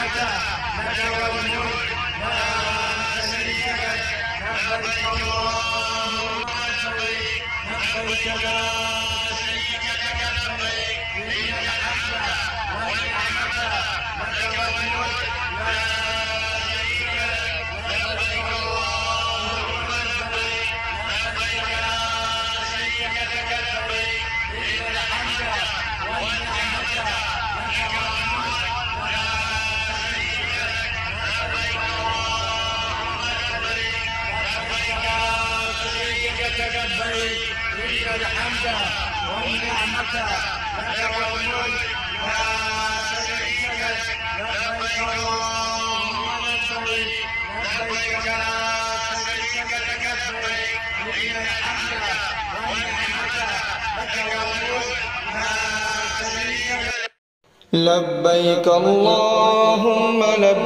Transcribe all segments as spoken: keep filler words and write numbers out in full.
لبيك اللهم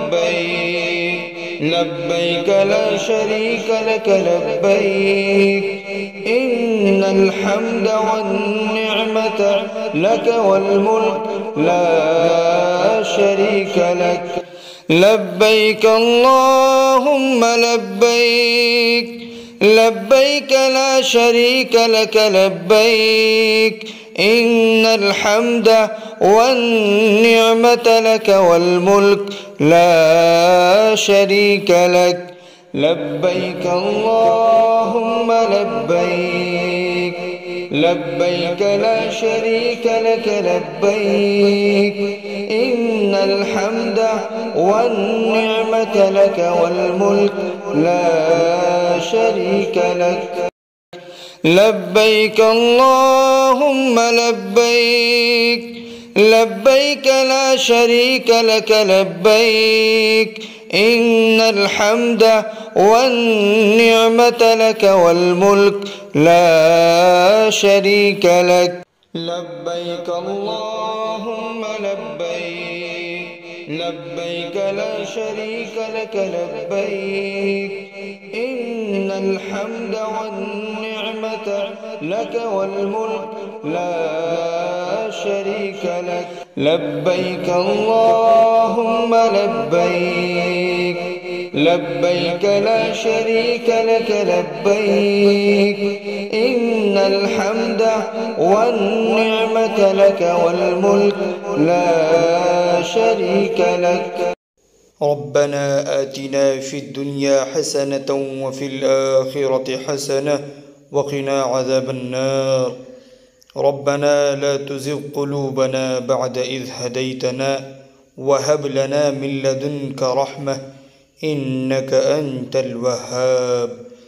لبيك لبيك لا شريك لك لبيك إن الحمد والنعمة لك والملك لا شريك لك لبيك اللهم لبيك لبيك لا شريك لك لبيك إن الحمد والنعمة لك والملك لا شريك لك لبيك اللهم لبيك لبيك لا شريك لك لبيك إن الحمد والنعمة لك والملك لا شريك لك لبيك اللهم لبيك لبيك لا شريك لك لبيك إن الحمد والنعمة لك والملك لا شريك لك لبيك اللهم لبيك لبيك لا شريك لك لبيك إن الحمد والنعمة لك والملك لا شريك لك لبيك اللهم لبيك لبيك لا شريك لك لبيك إن الحمد والنعمة لك والملك لا شريك لك ربنا آتنا في الدنيا حسنة وفي الآخرة حسنة وقنا عذاب النار ربنا لا تزغ قلوبنا بعد إذ هديتنا وهب لنا من لدنك رحمة إنك أنت الوهاب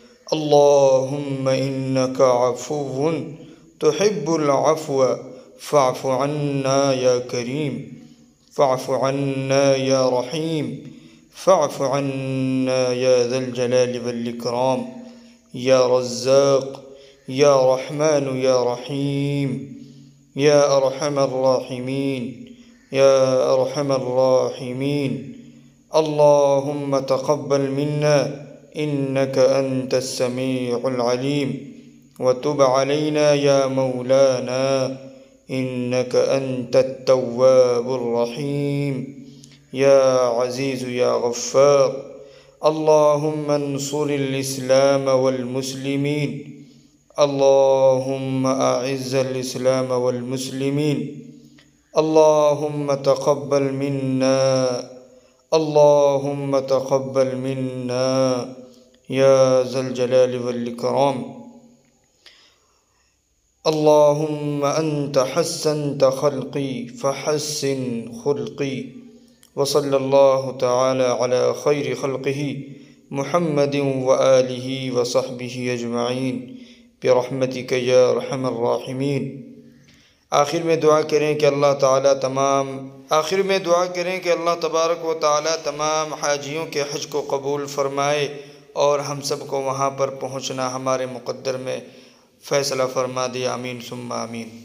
اللهم إنك عفو تحب العفو فاعف عنا يا كريم فاعف عنا يا رحيم فاعف عنا يا ذا الجلال والإكرام يا رزاق يا رحمن يا رحيم يا أرحم الراحمين يا أرحم الراحمين اللهم تقبل منا إنك أنت السميع العليم وتب علينا يا مولانا إنك أنت التواب الرحيم يا عزيز يا غفار اللهم انصر الإسلام والمسلمين اللهم أعز الإسلام والمسلمين اللهم تقبل منا اللهم تقبل منا يا ذا الجلال والإكرام اللهم أنت حسنت خلقي فحسن خلقي وصلى الله تعالى على خير خلقه محمد وآله وصحبه أجمعين برحمتك या रहमर राहिमीन। आखिर में दुआ करें कि अल्लाह ताला तमाम आखिर में दुआ करें कि अल्लाह तबारक व ताला तमाम हाजियों के हज को कबूल फ़रमाए और हम सब को वहाँ पर पहुँचना हमारे मुक़द्दर में फ़ैसला फ़रमा दे। आमीन सुम्मा आमीन।